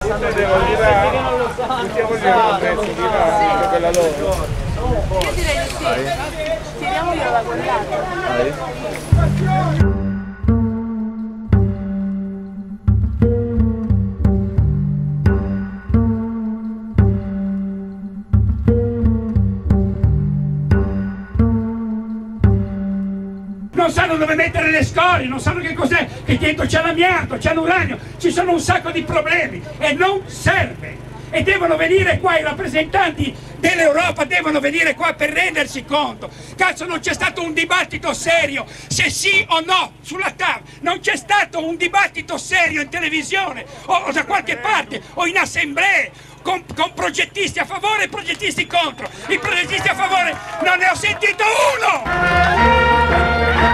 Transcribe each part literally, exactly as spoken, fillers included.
Devo dire che non lo sanno. Io direi di sì. Tiriamogli la guardata. Non sanno dove mettere le scorie, non sanno che cos'è, che dentro c'è l'amianto, c'è l'uranio, ci sono un sacco di problemi e non serve. E devono venire qua, i rappresentanti dell'Europa devono venire qua per rendersi conto. Cazzo, non c'è stato un dibattito serio, se sì o no, sulla T A V. Non c'è stato un dibattito serio in televisione o, o da qualche parte o in assemblee. Con, con progettisti a favore e progettisti contro. I progettisti a favore non ne ho sentito uno!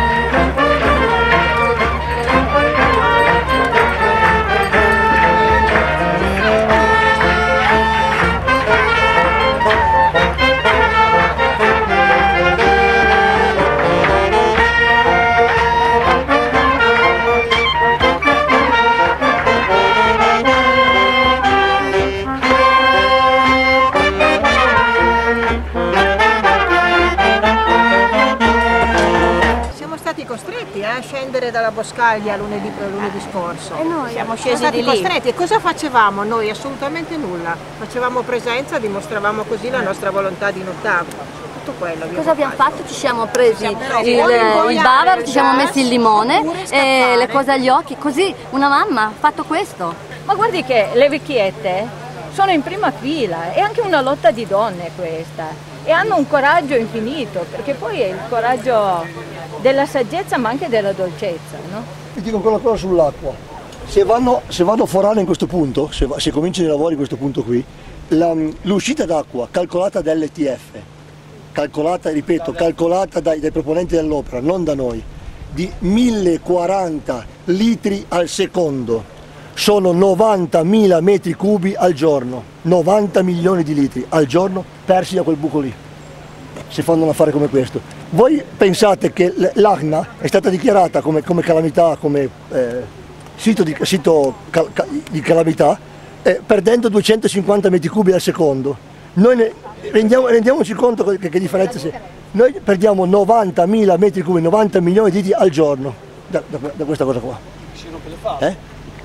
Costretti a scendere dalla Boscaglia lunedì, lunedì scorso. E noi? Siamo scesi Siamo di stati lì. Costretti. E cosa facevamo noi? Assolutamente nulla. Facevamo presenza, dimostravamo così la nostra volontà di lottare. Tutto quello. Cosa abbiamo fatto? fatto? Ci siamo presi siamo presi il, il bavaro, ci siamo messi il limone e le cose agli occhi. Così una mamma ha fatto questo. Ma guardi che le vecchiette sono in prima fila, è anche una lotta di donne questa. E hanno un coraggio infinito, perché poi è il coraggio della saggezza ma anche della dolcezza, no? Ti dico quella cosa sull'acqua. Se vanno, se vanno a forare in questo punto, se, se cominciano i lavori in questo punto qui, l'uscita d'acqua calcolata dall'E T F, calcolata, ripeto, calcolata dai, dai proponenti dell'opera, non da noi, di mille quaranta litri al secondo. Sono novantamila metri cubi al giorno, novanta milioni di litri al giorno persi da quel buco lì, se fanno un affare come questo. Voi pensate che l'Agna è stata dichiarata come, come calamità, come eh, sito, di, sito cal, cal, di calamità, eh, perdendo duecentocinquanta metri cubi al secondo. Noi ne, rendiamo, rendiamoci conto che, che differenza c'è. Noi perdiamo novantamila metri cubi, novanta milioni di litri al giorno da, da, da questa cosa qua. Eh?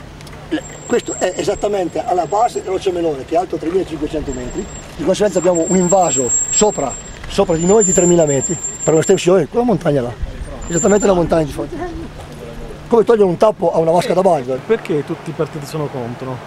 Questo è esattamente alla base dell'Occiamelone, che è alto tremilacinquecento metri, di conseguenza abbiamo un invaso sopra, sopra di noi di tremila metri, per un'estensione, quella montagna là, esattamente la montagna di fronte. Come togliere un tappo a una vasca da bagno. Perché tutti i partiti sono contro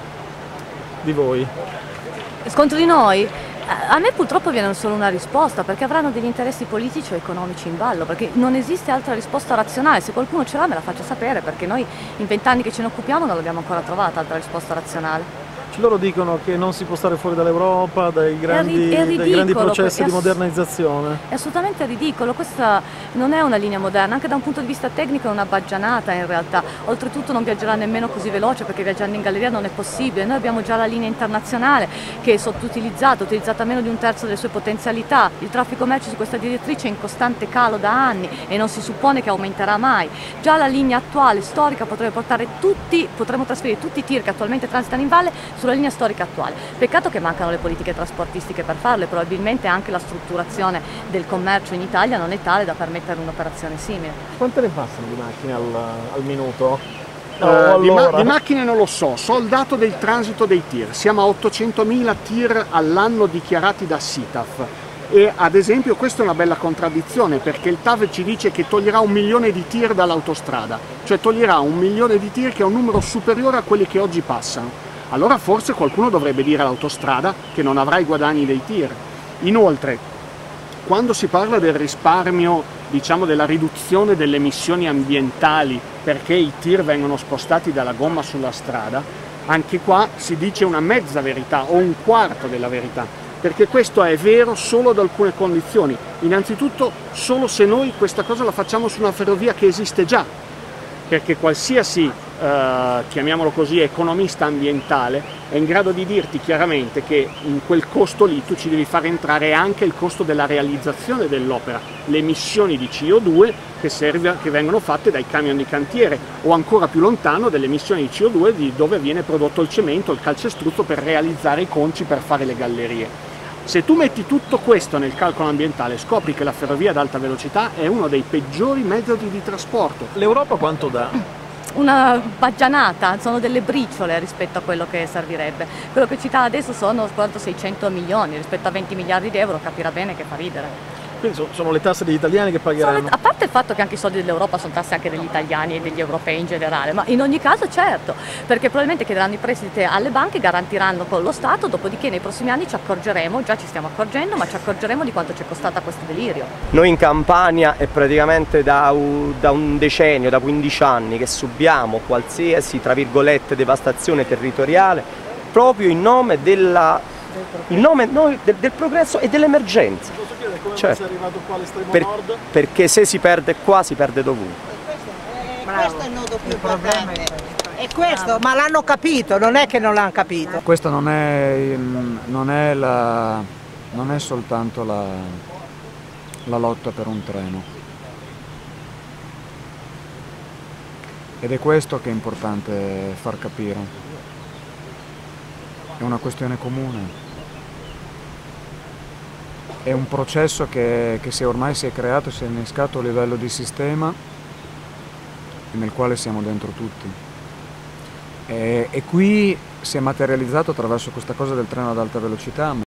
di voi? Contro di noi? A me purtroppo viene solo una risposta, perché avranno degli interessi politici o economici in ballo, perché non esiste altra risposta razionale. Se qualcuno ce l'ha me la faccia sapere, perché noi in vent'anni che ce ne occupiamo non l'abbiamo ancora trovata altra risposta razionale. Loro dicono che non si può stare fuori dall'Europa, dai grandi, è ridicolo, dai grandi processi di modernizzazione. È assolutamente ridicolo, questa non è una linea moderna, anche da un punto di vista tecnico è una baggianata in realtà. Oltretutto non viaggerà nemmeno così veloce, perché viaggiando in galleria non è possibile. Noi abbiamo già la linea internazionale che è sottoutilizzata, utilizzata a meno di un terzo delle sue potenzialità. Il traffico merci su questa direttrice è in costante calo da anni e non si suppone che aumenterà mai. Già la linea attuale, storica, potrebbe portare tutti, potremmo trasferire tutti i tir che attualmente transitano in valle sulla linea storica attuale. Peccato che mancano le politiche trasportistiche per farle, probabilmente anche la strutturazione del commercio in Italia non è tale da permettere un'operazione simile. Quante ne passano di macchine al, al minuto? Uh, allora. di, ma di macchine non lo so, so il dato del transito dei tir, siamo a ottocentomila tir all'anno dichiarati da SITAF. E ad esempio questa è una bella contraddizione, perché il T A V ci dice che toglierà un milione di tir dall'autostrada, cioè toglierà un milione di tir che è un numero superiore a quelli che oggi passano. Allora forse qualcuno dovrebbe dire all'autostrada che non avrà i guadagni dei tir. Inoltre, quando si parla del risparmio, diciamo della riduzione delle emissioni ambientali perché i tir vengono spostati dalla gomma sulla strada, anche qua si dice una mezza verità o un quarto della verità, perché questo è vero solo ad alcune condizioni. Innanzitutto solo se noi questa cosa la facciamo su una ferrovia che esiste già, perché qualsiasi eh, chiamiamolo così, economista ambientale, è in grado di dirti chiaramente che in quel costo lì tu ci devi far entrare anche il costo della realizzazione dell'opera, le emissioni di C O due che, serve, che vengono fatte dai camion di cantiere, o ancora più lontano delle emissioni di C O due di dove viene prodotto il cemento, il calcestruzzo per realizzare i conci per fare le gallerie. Se tu metti tutto questo nel calcolo ambientale, scopri che la ferrovia ad alta velocità è uno dei peggiori metodi di trasporto. L'Europa quanto dà? Una baggianata, sono delle briciole rispetto a quello che servirebbe. Quello che ci dà adesso sono seicento milioni, rispetto a venti miliardi di euro, capirà bene che fa ridere. Quindi sono le tasse degli italiani che pagheranno? Sono, a parte il fatto che anche i soldi dell'Europa sono tasse anche degli italiani e degli europei in generale, ma in ogni caso certo, perché probabilmente chiederanno i prestiti alle banche, garantiranno con lo Stato, dopodiché nei prossimi anni ci accorgeremo, già ci stiamo accorgendo, ma ci accorgeremo di quanto ci è costata questo delirio. Noi in Campania è praticamente da un, da un decennio, da quindici anni che subiamo qualsiasi, tra virgolette, devastazione territoriale proprio in nome, della, in nome no, del, del progresso e dell'emergenza. Posso chiedere come certo. sei arrivato qua all'estremo per, nord? Perché se si perde qua si perde dovunque. Questo è il nodo più importante. È questo, ma l'hanno capito, non è che non l'hanno capito. Questa non è, non è, la, non è soltanto la, la lotta per un treno. Ed è questo che è importante far capire. È una questione comune. È un processo che, che si ormai si è creato, si è innescato a livello di sistema e nel quale siamo dentro tutti. E, e qui si è materializzato attraverso questa cosa del treno ad alta velocità.